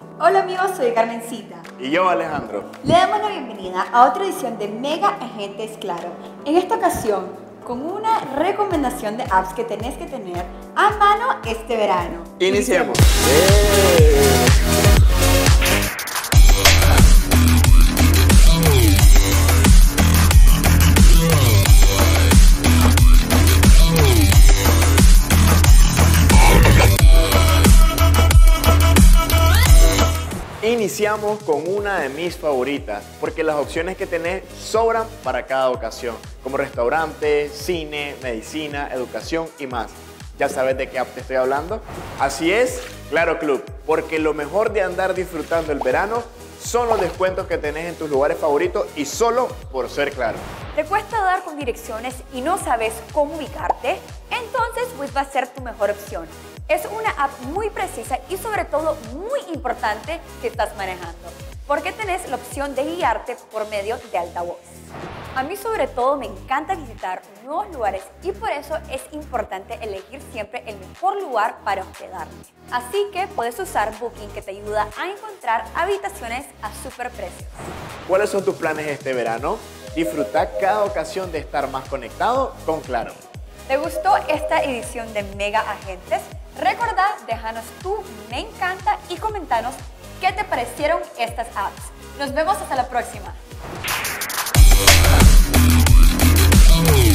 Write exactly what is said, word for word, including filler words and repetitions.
Hola amigos, soy Carmencita. Y yo, Alejandro. Le damos la bienvenida a otra edición de Mega Agentes Claro. En esta ocasión, con una recomendación de apps que tenés que tener a mano este verano. Iniciemos. Iniciemos. Iniciamos con una de mis favoritas, porque las opciones que tenés sobran para cada ocasión, como restaurante, cine, medicina, educación y más. ¿Ya sabes de qué app te estoy hablando? Así es, Claro Club, porque lo mejor de andar disfrutando el verano son los descuentos que tenés en tus lugares favoritos y solo por ser Claro. ¿Te cuesta dar con direcciones y no sabes cómo ubicarte? Entonces Wish va a ser tu mejor opción. Es una app muy precisa y sobre todo muy importante si estás manejando, porque tenés la opción de guiarte por medio de altavoz. A mí sobre todo me encanta visitar nuevos lugares y por eso es importante elegir siempre el mejor lugar para hospedarte. Así que puedes usar Booking, que te ayuda a encontrar habitaciones a super precios. ¿Cuáles son tus planes este verano? Disfruta cada ocasión de estar más conectado con Claro. ¿Te gustó esta edición de Mega Agentes? Recordá, déjanos tu me encanta y comentanos qué te parecieron estas apps. Nos vemos hasta la próxima.